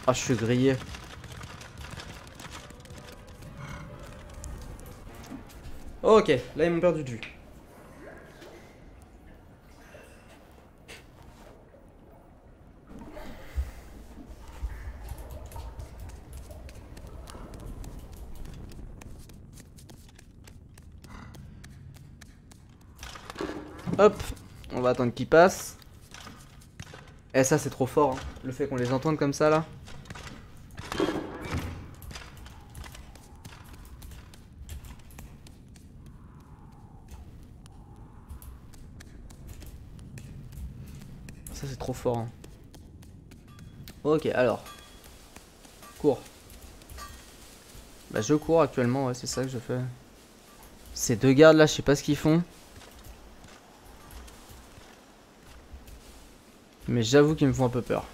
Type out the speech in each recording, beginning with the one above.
Ah, je suis grillé. Ok, là ils m'ont perdu de vue. Hop, on va attendre qu'ils passent. Eh, ça c'est trop fort, hein. Le fait qu'on les entende comme ça là. Ça c'est trop fort, hein. Ok, alors. Cours. Bah je cours actuellement, ouais, c'est ça que je fais. Ces deux gardes là, je sais pas ce qu'ils font. Mais j'avoue qu'ils me font un peu peur.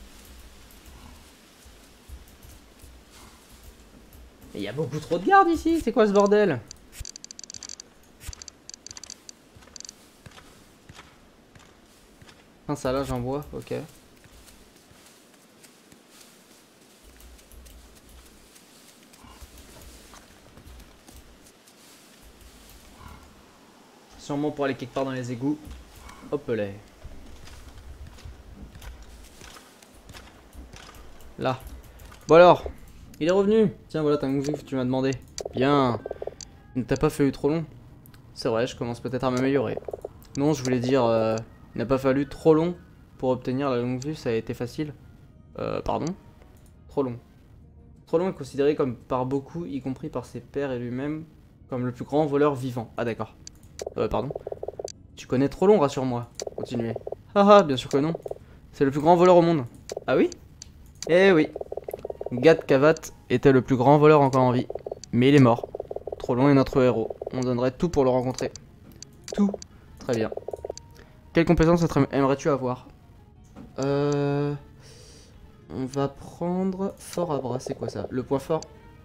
Il y a beaucoup trop de gardes ici, c'est quoi ce bordel? Un salage en bois, ok. Sûrement pour aller quelque part dans les égouts. Hop là. Là. Bon alors, il est revenu. Tiens, voilà, t'as un que tu m'as demandé. Bien. Ne t'a pas fallu trop long. C'est vrai, je commence peut-être à m'améliorer. Non, je voulais dire, il n'a pas fallu trop long pour obtenir la longue vue, ça a été facile. Pardon? Trop long. Trop long est considéré comme par beaucoup, y compris par ses pairs et lui-même, comme le plus grand voleur vivant. Ah d'accord. Pardon. Tu connais trop long, rassure-moi. Continuez. Haha, bien sûr que non. C'est le plus grand voleur au monde. Ah oui? Eh oui. Gad Kavat était le plus grand voleur encore en vie. Mais il est mort. Trop long est notre héros. On donnerait tout pour le rencontrer. Tout. Très bien. Quelle compétence aimerais-tu avoir? On va prendre fort à bras. C'est quoi ça? Le point fort?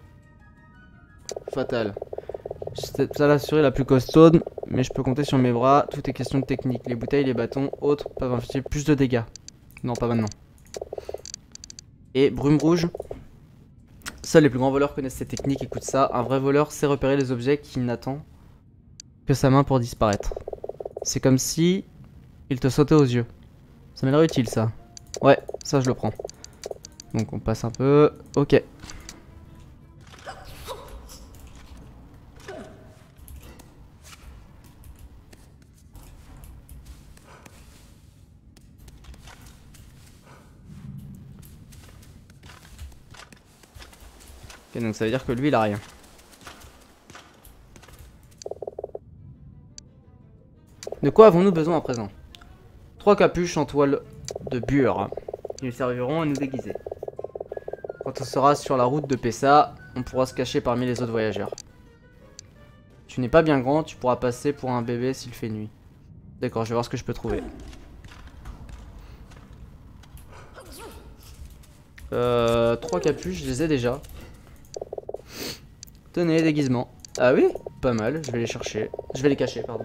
Fatal. C'est ça l'assurer la plus costaude, mais je peux compter sur mes bras. Tout est question de technique. Les bouteilles, les bâtons, autres peuvent infliger plus de dégâts. Non, pas maintenant. Et brume rouge. Seuls les plus grands voleurs connaissent ces techniques. Écoute ça. Un vrai voleur sait repérer les objets qui n'attend que sa main pour disparaître. C'est comme si il te sautait aux yeux. Ça m'a l'air utile ça. Ouais, ça je le prends. Donc on passe un peu. Ok. Ok, donc ça veut dire que lui il a rien. De quoi avons-nous besoin à présent? 3 capuches en toile de bure qui nous serviront à nous déguiser. Quand on sera sur la route de Pessa, on pourra se cacher parmi les autres voyageurs. Tu n'es pas bien grand, tu pourras passer pour un bébé s'il fait nuit. D'accord, je vais voir ce que je peux trouver. 3 capuches, je les ai déjà. Tenez, déguisement. Ah oui? Pas mal, je vais les chercher. Je vais les cacher, pardon.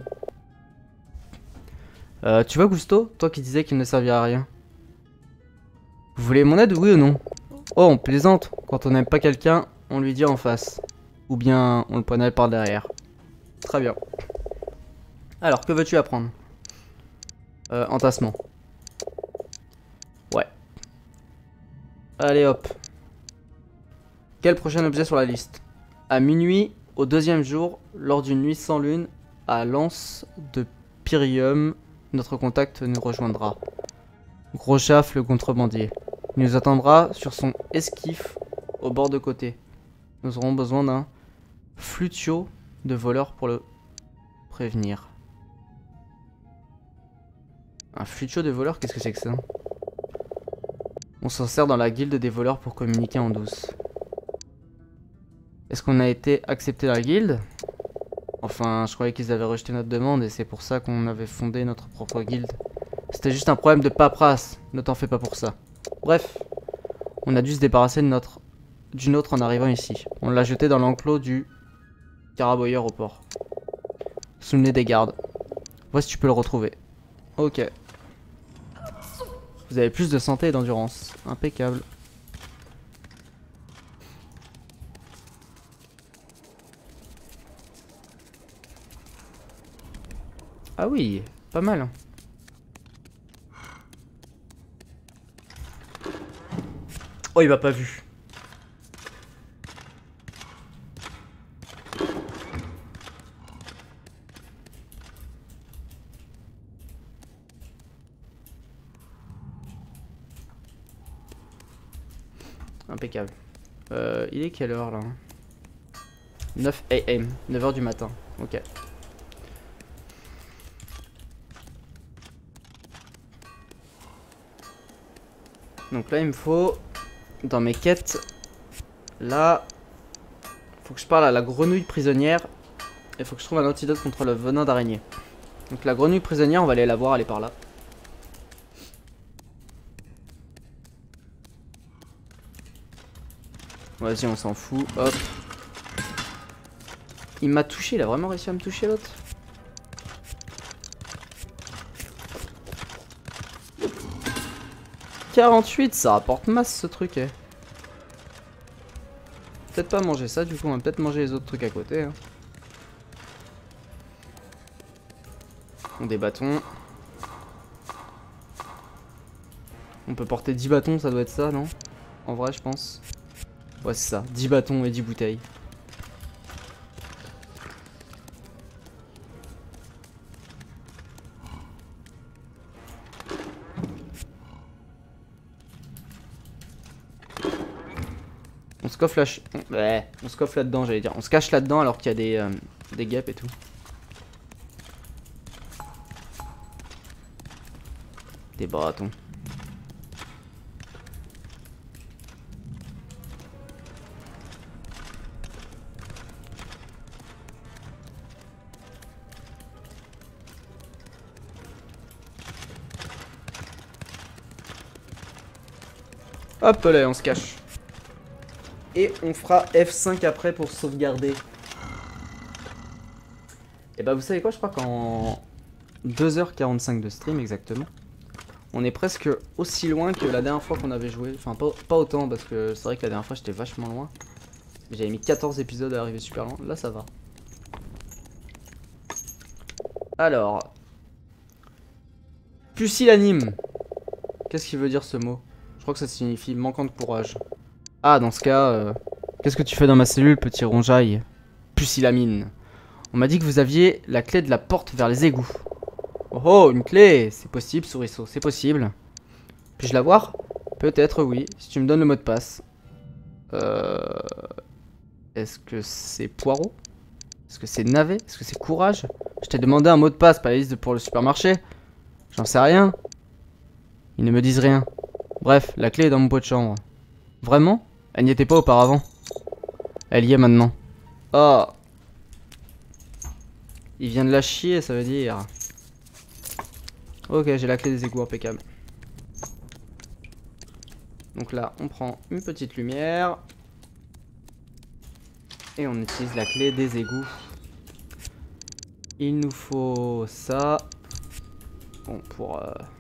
Tu vois Gusto, toi qui disais qu'il ne servirait à rien. Vous voulez mon aide, oui ou non? Oh, on plaisante. Quand on n'aime pas quelqu'un, on lui dit en face. Ou bien on le poignarde par derrière. Très bien. Alors, que veux-tu apprendre? Entassement. Ouais. Allez hop. Quel prochain objet sur la liste? À minuit, au 2e jour, lors d'une nuit sans lune, à l'anse de Pyrium, notre contact nous rejoindra. Gros chaf, le contrebandier. Il nous attendra sur son esquif au bord de côté. Nous aurons besoin d'un flutio de voleur pour le prévenir. Un flutio de voleur, qu'est-ce que c'est que ça? On s'en sert dans la guilde des voleurs pour communiquer en douce. Est-ce qu'on a été accepté dans la guilde? Enfin, je croyais qu'ils avaient rejeté notre demande et c'est pour ça qu'on avait fondé notre propre guilde. C'était juste un problème de paperasse, ne t'en fais pas pour ça. Bref, on a dû se débarrasser de d'une autre en arrivant ici. On l'a jeté dans l'enclos du caraboyeur au port. Sous le nez des gardes. Vois si tu peux le retrouver. Ok. Vous avez plus de santé et d'endurance. Impeccable. Ah oui, pas mal. Oh, il m'a pas vu. Impeccable. Il est quelle heure là? 9 AM, 9h du matin. Ok. Donc là il me faut, dans mes quêtes, là, faut que je parle à la grenouille prisonnière. Et faut que je trouve un antidote contre le venin d'araignée. Donc la grenouille prisonnière, on va aller la voir, elle est par là. Vas-y, on s'en fout, hop. Il m'a touché, il a vraiment réussi à me toucher l'autre. « 48, ça rapporte masse ce truc, eh. Peut-être pas manger ça, du coup on va peut-être manger les autres trucs à côté. Hein. Des bâtons. On peut porter 10 bâtons, ça doit être ça, non? En vrai, je pense. Ouais, c'est ça, 10 bâtons et 10 bouteilles. On se coffre là. Ouais, on se coffre là-dedans, j'allais dire. On se cache là-dedans alors qu'il y a des guêpes et tout. Des bâtons. Hop là, on se cache. Et on fera F5 après pour sauvegarder. Et bah vous savez quoi, je crois qu'en 2h45 de stream exactement, on est presque aussi loin que la dernière fois qu'on avait joué. Enfin pas autant parce que c'est vrai que la dernière fois j'étais vachement loin. J'avais mis 14 épisodes à arriver super loin, là ça va. Alors, pusillanime. Qu'est-ce qu'il veut dire ce mot? Je crois que ça signifie manquant de courage. Ah, dans ce cas, qu'est-ce que tu fais dans ma cellule, petit rongeaille? Pusillanime. On m'a dit que vous aviez la clé de la porte vers les égouts. Oh oh, une clé! C'est possible, Souriceau, c'est possible. Puis-je la voir? Peut-être, oui, si tu me donnes le mot de passe. Est-ce que c'est poireau? Est-ce que c'est navet? Est-ce que c'est courage? Je t'ai demandé un mot de passe, pas la liste pour le supermarché. J'en sais rien. Ils ne me disent rien. Bref, la clé est dans mon pot de chambre. Vraiment? Elle n'y était pas auparavant. Elle y est maintenant. Oh. Il vient de la chier, ça veut dire. Ok, j'ai la clé des égouts, impeccable. Donc là, on prend une petite lumière. Et on utilise la clé des égouts. Il nous faut ça. Bon, pour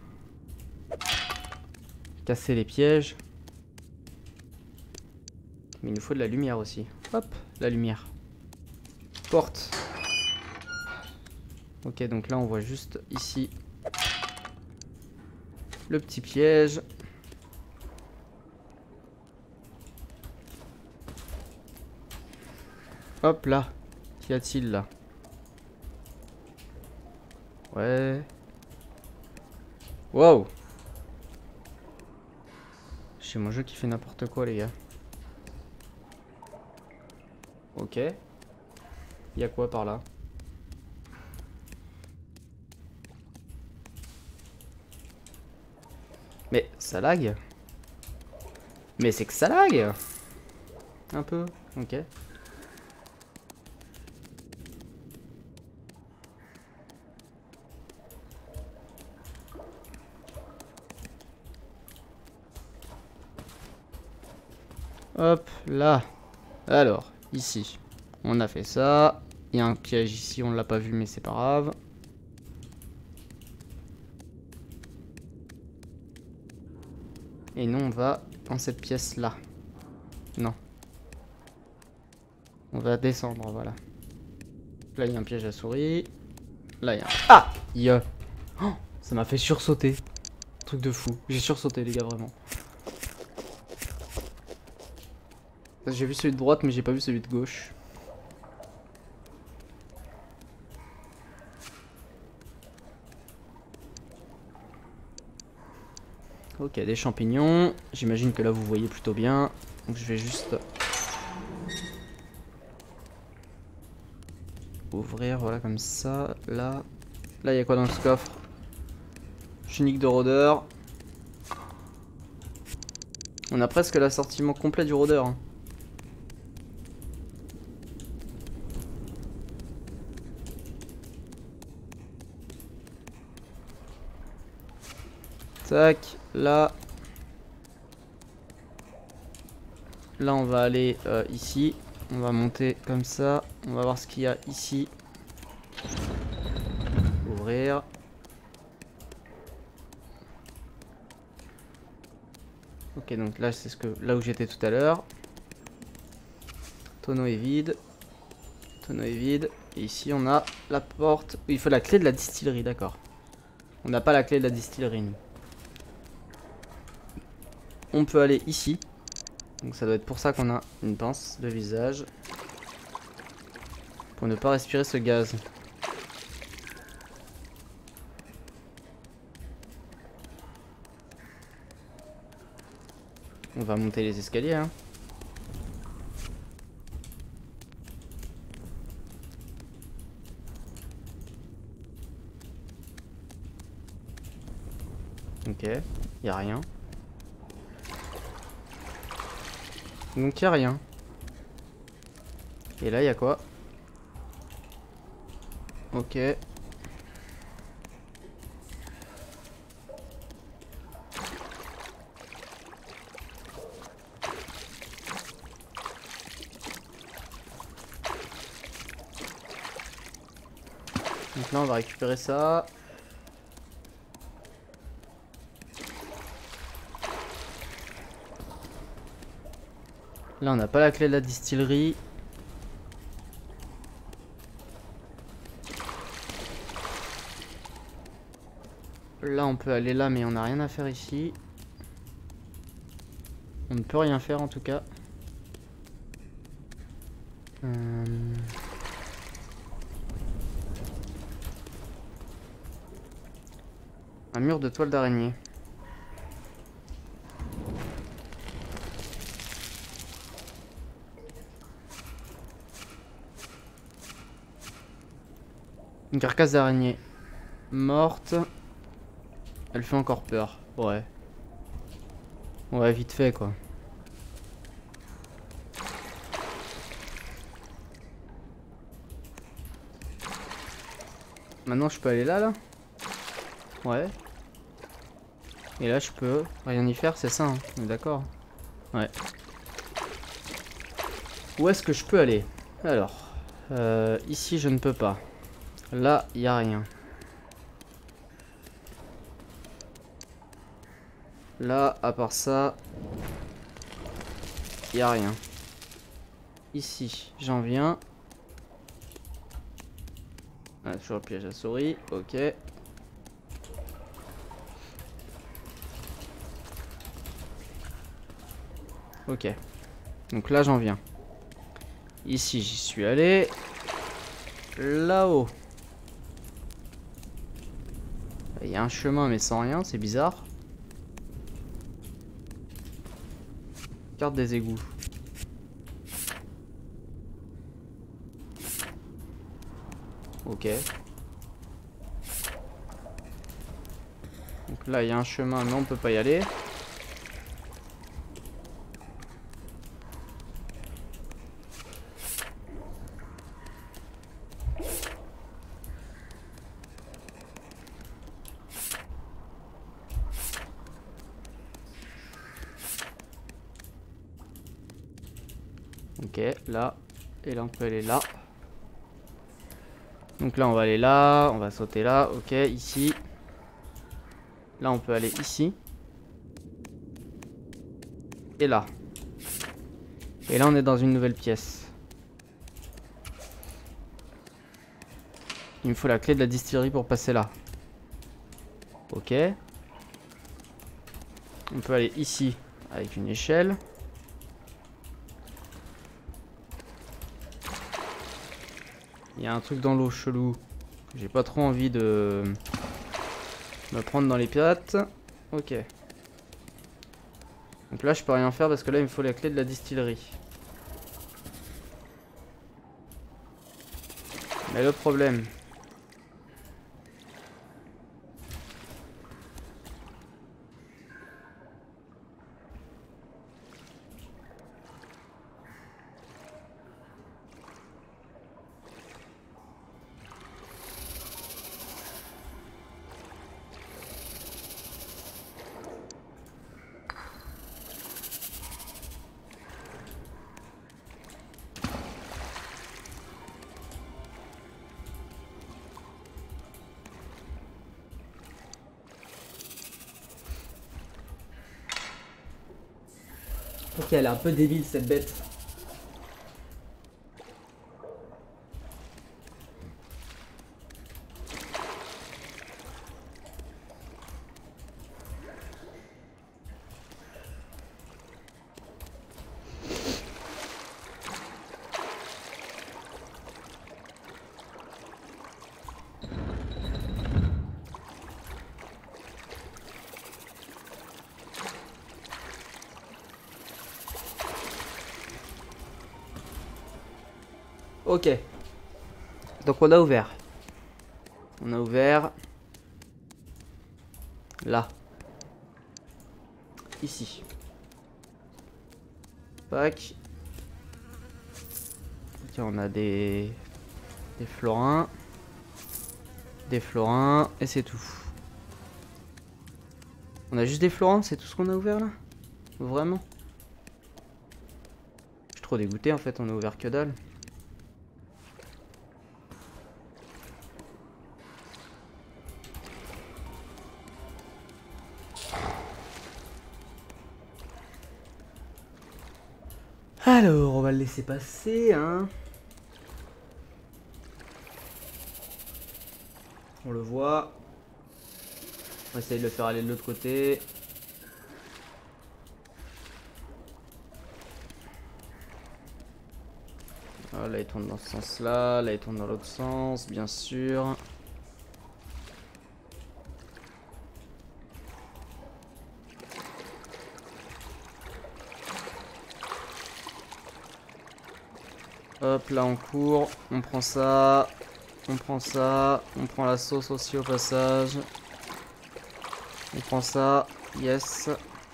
casser les pièges. Mais il nous faut de la lumière aussi. Hop, la lumière. Porte. Ok, donc là on voit juste ici le petit piège. Hop là. Qu'y a-t-il là? Ouais. Wow. J'ai mon jeu qui fait n'importe quoi, les gars. Ok. Y'a quoi par là? Mais ça lag. Mais c'est que ça lag. Un peu. Ok. Hop là. Alors, ici. On a fait ça. Il y a un piège ici, on l'a pas vu mais c'est pas grave. Et nous on va dans cette pièce là. Non. On va descendre, voilà. Là il y a un piège à souris. Là, il y a un... Ah oh, ça m'a fait sursauter. Truc de fou. J'ai sursauté, les gars, vraiment. J'ai vu celui de droite, mais j'ai pas vu celui de gauche. Ok, des champignons. J'imagine que là, vous voyez plutôt bien. Donc, je vais juste... ouvrir, voilà, comme ça. Là, il y a quoi dans ce coffre? Tunique de rôdeur. On a presque l'assortiment complet du rôdeur. Hein. Tac, là. Là, on va aller ici. On va monter comme ça. On va voir ce qu'il y a ici. Ouvrir. Ok, donc là, c'est là où j'étais tout à l'heure. Tonneau est vide. Tonneau est vide. Et ici, on a la porte. Il faut la clé de la distillerie, d'accord. On n'a pas la clé de la distillerie, nous. On peut aller ici. Donc ça doit être pour ça qu'on a une pince de visage. Pour ne pas respirer ce gaz. On va monter les escaliers, hein. Ok, y a rien. Donc y a rien. Et là y a quoi? Ok. Donc là on va récupérer ça. Là on n'a pas la clé de la distillerie. Là on peut aller là mais on n'a rien à faire ici. On ne peut rien faire en tout cas. Un mur de toile d'araignée. Une carcasse d'araignée morte. Elle fait encore peur. Ouais. Ouais, vite fait quoi. Maintenant je peux aller là. Ouais. Et là je peux rien y faire, c'est ça, hein. On est d'accord. Ouais. Où est-ce que je peux aller? Alors, ici je ne peux pas. Là, il n'y a rien. Là, à part ça, il n'y a rien. Ici, j'en viens. Ah, toujours le piège à souris, ok. Ok. Donc là, j'en viens. Ici, j'y suis allé. Là-haut. Il y a un chemin, mais sans rien, c'est bizarre. Carte des égouts. Ok. Donc là, il y a un chemin, mais on peut pas y aller. Ok, là. Et là, on peut aller là. Donc là, on va aller là. On va sauter là. Ok, ici. Là, on peut aller ici. Et là. Et là, on est dans une nouvelle pièce. Il me faut la clé de la distillerie pour passer là. Ok. On peut aller ici avec une échelle. Il y a un truc dans l'eau chelou. J'ai pas trop envie de me prendre dans les pirates. Ok. Donc là je peux rien faire parce que là il me faut la clé de la distillerie. Mais le problème... Ok, elle est un peu débile cette bête. Ok. Donc on a ouvert. On a ouvert. Là. Ici. Pack. Ok, on a des florins. Des florins. Et c'est tout. On a juste des florins, c'est tout ce qu'on a ouvert là? Vraiment? Je suis trop dégoûté en fait, on a ouvert que dalle. Alors, on va le laisser passer, hein. On le voit. On va essayer de le faire aller de l'autre côté. Ah, là, il tourne dans ce sens-là. Là, il tourne dans l'autre sens, bien sûr. Hop, là, on court. On prend ça. On prend ça. On prend la sauce aussi au passage. On prend ça. Yes.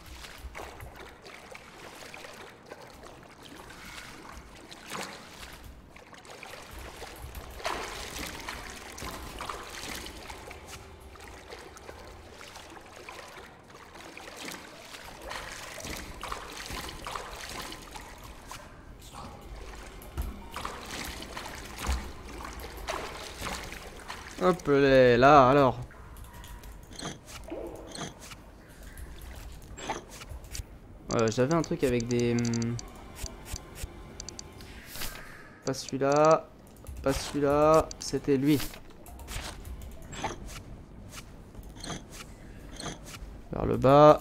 Hop là, alors. J'avais un truc avec des... Pas celui-là. Pas celui-là. C'était lui. Vers le bas.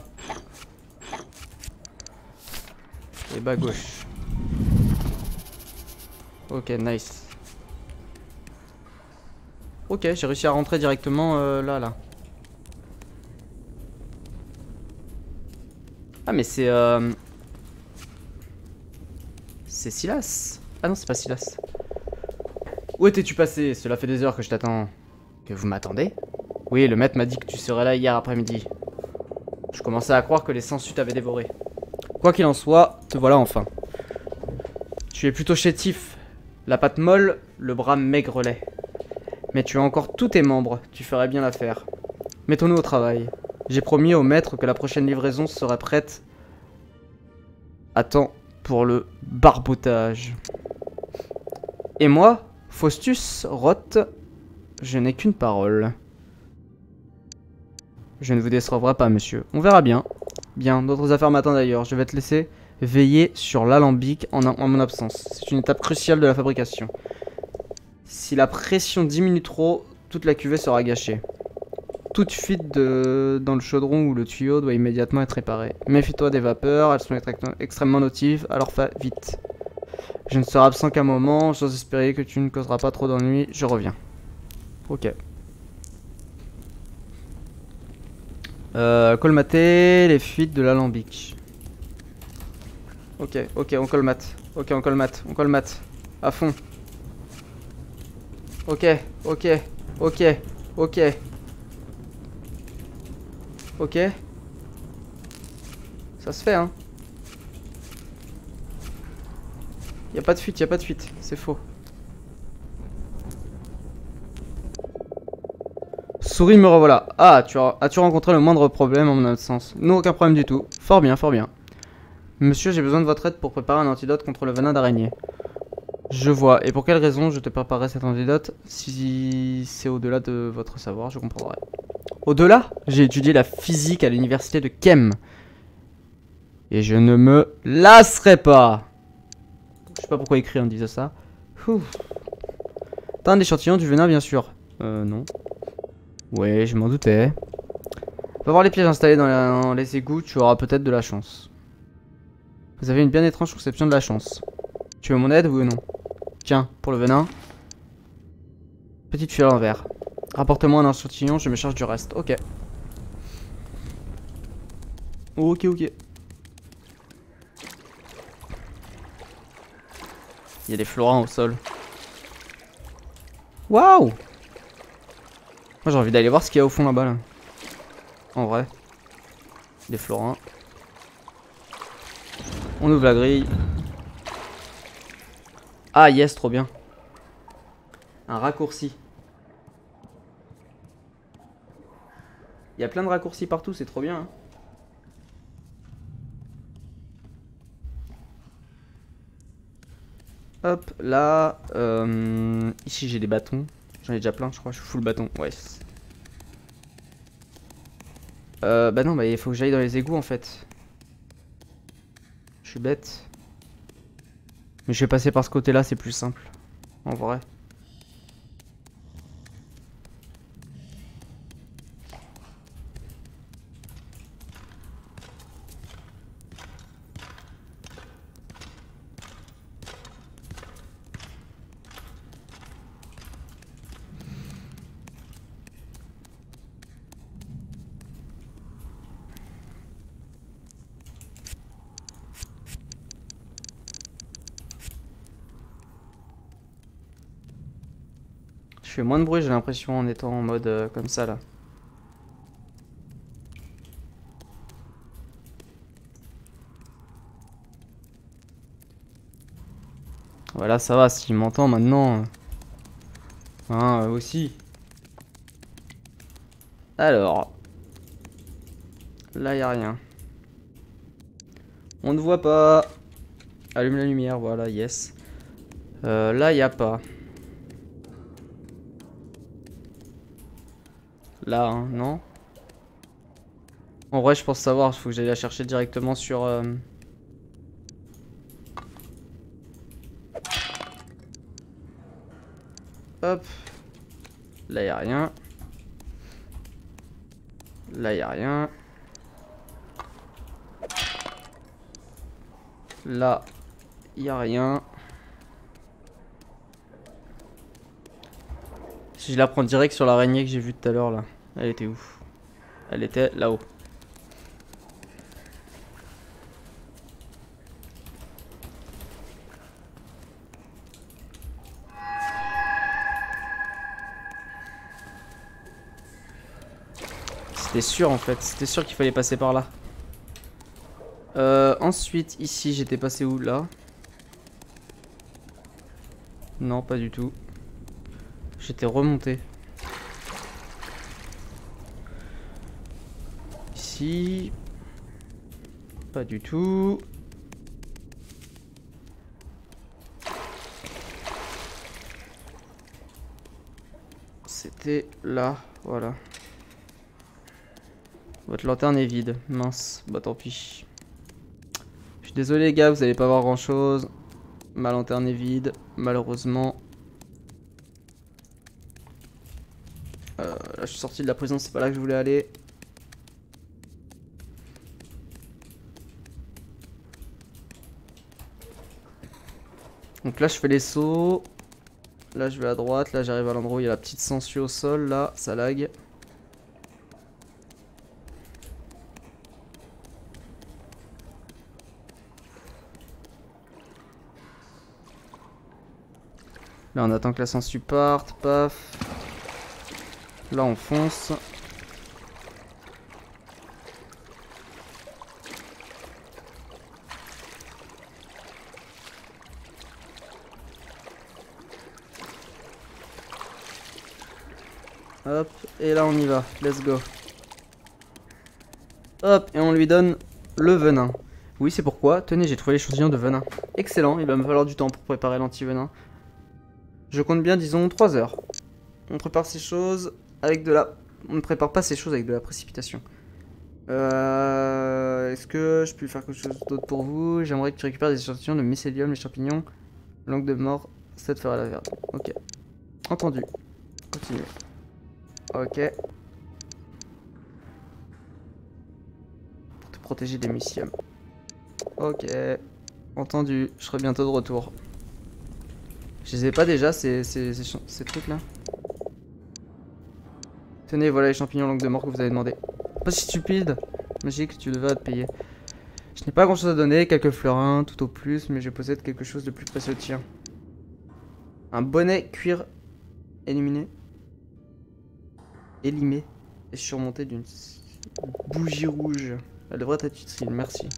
Et bas gauche. Ok, nice. Ok, j'ai réussi à rentrer directement là. Ah mais c'est... C'est Silas. Ah non, c'est pas Silas. Où étais-tu passé? Cela fait des heures que je t'attends. Que vous m'attendez? Oui, le maître m'a dit que tu serais là hier après-midi. Je commençais à croire que les sangsues t'avaient dévoré. Quoi qu'il en soit, te voilà enfin. Tu es plutôt chétif. La patte molle, le bras maigrelet. Mais tu as encore tous tes membres, tu ferais bien l'affaire. Mettons-nous au travail. J'ai promis au maître que la prochaine livraison serait prête à temps pour le barbotage. Et moi, Faustus Roth, je n'ai qu'une parole. Je ne vous décevrai pas, monsieur. On verra bien. Bien, d'autres affaires m'attendent d'ailleurs. Je vais te laisser veiller sur l'alambic en mon absence. C'est une étape cruciale de la fabrication. Si la pression diminue trop, toute la cuvée sera gâchée. Toute fuite dans le chaudron ou le tuyau doit immédiatement être réparée. Méfie-toi des vapeurs, elles sont extrêmement nocives, alors fais vite. Je ne serai absent qu'un moment, j'ose espérer que tu ne causeras pas trop d'ennuis, je reviens. Ok. Colmater les fuites de l'alambic. Ok, on colmate. Ok, on colmate. À fond. Ok. Ok. Ça se fait, hein. Y'a pas de fuite, c'est faux. Souris, me revoilà. Ah, as-tu rencontré le moindre problème en mon absence? Non, aucun problème du tout. Fort bien. Monsieur, j'ai besoin de votre aide pour préparer un antidote contre le venin d'araignée. Je vois. Et pour quelle raison je te préparerai cet antidote? Si c'est au-delà de votre savoir, je comprendrai. Au-delà? J'ai étudié la physique à l'université de Kemm. Et je ne me lasserai pas. Je sais pas pourquoi écrire en disant ça. T'as un échantillon du venin, bien sûr. Non. Ouais, je m'en doutais. Va voir les pièges installés dans les égouts, tu auras peut-être de la chance. Vous avez une bien étrange conception de la chance. Tu veux mon aide, oui ou non? Tiens, pour le venin. Petite fiole en verre. Rapporte-moi un échantillon, je me charge du reste. Ok. Ok. Il y a des florins au sol. Waouh! Moi j'ai envie d'aller voir ce qu'il y a au fond là-bas là. En vrai. Des florins. On ouvre la grille. Ah yes, trop bien. Un raccourci. Il y a plein de raccourcis partout, c'est trop bien. Hein. Hop, là. Ici j'ai des bâtons. J'en ai déjà plein, je crois. Je suis full bâton. Ouais. Bah non, bah il faut que j'aille dans les égouts en fait. Je suis bête. Mais je vais passer par ce côté-là, c'est plus simple. En vrai. Je fais moins de bruit, j'ai l'impression, en étant en mode comme ça là. Voilà, ça va, s'il m'entend maintenant. Hein, aussi. Alors. Là, y a rien. On ne voit pas. Allume la lumière, voilà, yes. Là, y a pas. Là, hein, non. En vrai, je pense savoir, il faut que j'aille la chercher directement sur... Hop. Là, y a rien. Là, y a rien. Là, y a rien. Si je la prends direct sur l'araignée que j'ai vue tout à l'heure, là. Elle était où? Elle était là-haut. C'était sûr en fait, c'était sûr qu'il fallait passer par là. Ensuite, ici, j'étais passé où? Là? Non, pas du tout. J'étais remonté. Ici. Pas du tout. C'était là, voilà. Votre lanterne est vide, mince, bah tant pis. Je suis désolé les gars, vous allez pas voir grand chose. Ma lanterne est vide, malheureusement. je suis sorti de la prison, c'est pas là que je voulais aller. Donc là je fais les sauts. Là je vais à droite, là j'arrive à l'endroit où il y a la petite sangsue au sol, là ça lag. Là on attend que la sangsue parte, paf. Là on fonce. Hop, et là on y va, let's go. Hop, et on lui donne le venin. Oui, c'est pourquoi. Tenez, j'ai trouvé l'échantillon de venin. Excellent, il va me falloir du temps pour préparer l'anti-venin. Je compte bien, disons, 3 heures. On prépare ces choses avec de la... On ne prépare pas ces choses avec de la précipitation. Est-ce que je peux faire quelque chose d'autre pour vous? J'aimerais que tu récupères des échantillons de mycélium, les champignons, langue de mort, cette fera la verte. Ok. Entendu. Continue. Ok. Pour te protéger des mycéliums. Ok. Entendu. Je serai bientôt de retour. Je les ai pas déjà ces trucs là? Tenez, voilà les champignons langue de mort que vous avez demandé. Pas si stupide. Magique, tu devais te payer. Je n'ai pas grand chose à donner, quelques florins, tout au plus, mais je possède quelque chose de plus précieux. Tiens. Un bonnet cuir éliminé. Élimé. Et surmonté d'une bougie rouge. Elle devrait être utile, merci.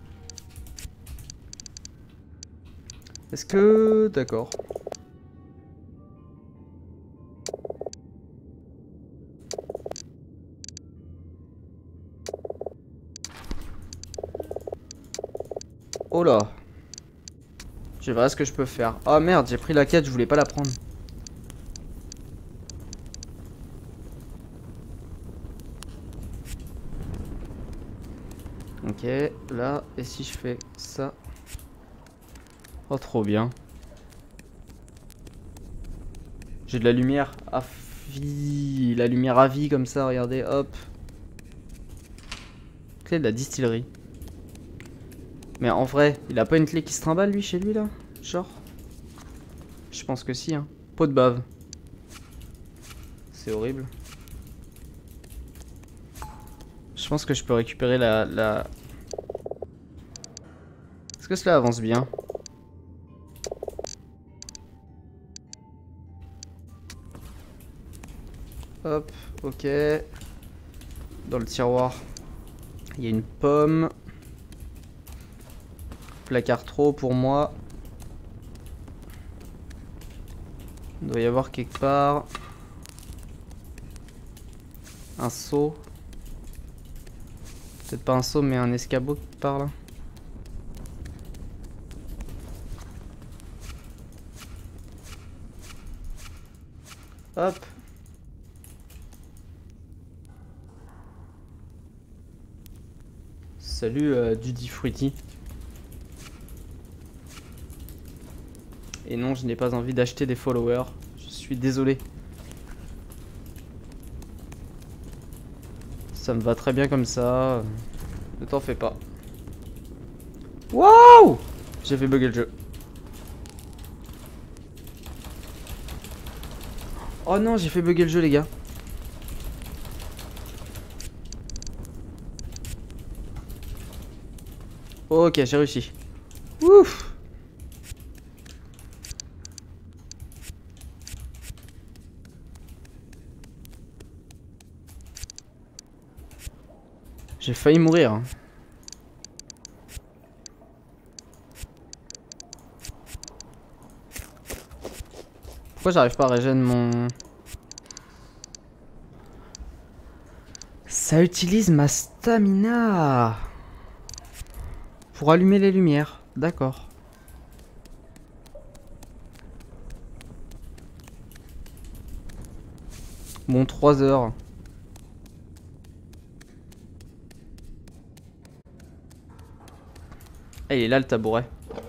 Est-ce que... D'accord. Oh là. Je verrai ce que je peux faire. Ah merde, j'ai pris la quête, je voulais pas la prendre. Ok, là, et si je fais ça? Oh, trop bien. J'ai de la lumière à vie. La lumière à vie comme ça, regardez, hop. Clé de la distillerie. Mais en vrai, il a pas une clé qui se trimballe lui chez lui là? Genre? Je pense que si, hein. Pot de bave. C'est horrible. Je pense que je peux récupérer la... Est-ce que cela avance bien? Hop, ok. Dans le tiroir, il y a une pomme. Placard trop pour moi. Il doit y avoir quelque part un seau. Peut-être pas un seau mais un escabeau qui part là. Hop. Salut Duty Fruity. Et non, je n'ai pas envie d'acheter des followers. Je suis désolé. Ça me va très bien comme ça. Ne t'en fais pas. Waouh! J'ai fait bugger le jeu. Oh non, j'ai fait bugger le jeu, les gars. Ok, j'ai réussi. Ouf! J'ai failli mourir. Hein. Pourquoi j'arrive pas à régénérer mon... Ça utilise ma stamina. Pour allumer les lumières. D'accord. Bon, 3 heures. Ah, il est là le tabouret.